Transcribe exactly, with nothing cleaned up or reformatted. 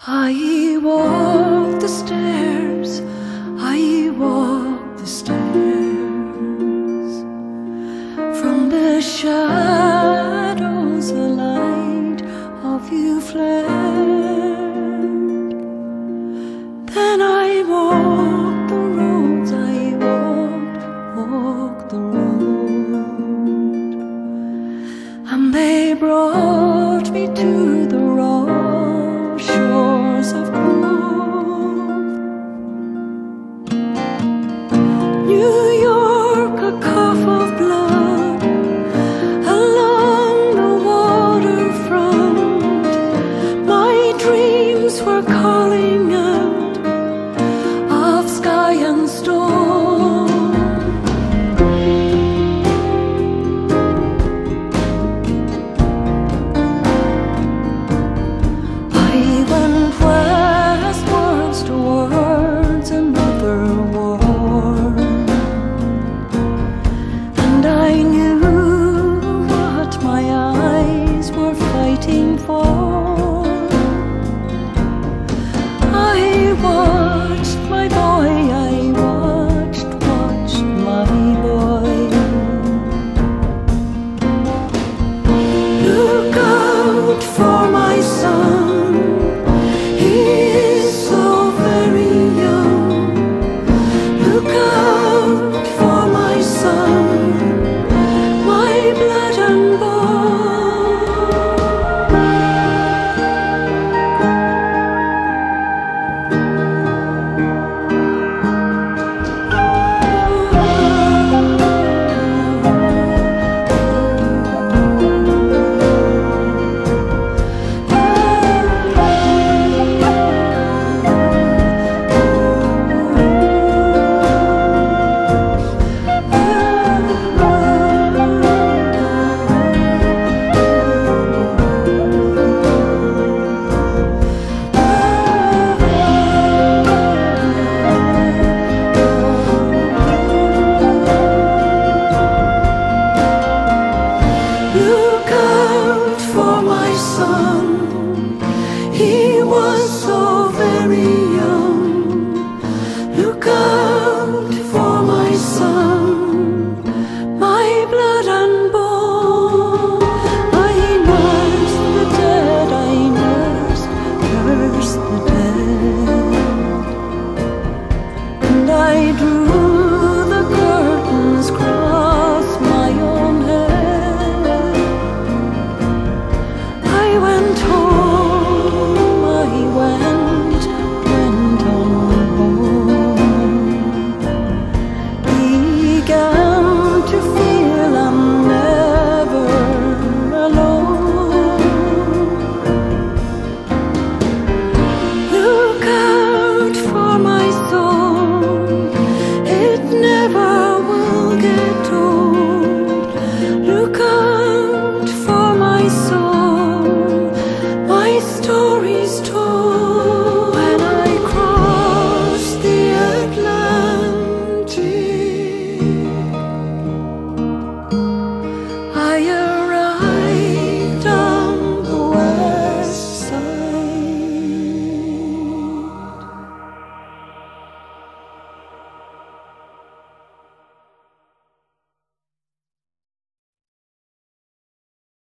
I walk the stairs, I walk the stairs. From the shadows a light of you flared. Then I walked the roads, I walked, walked the road, and they brought me to the raw shores of Cove. New York, a cough of blood along the waterfront. My dreams were caught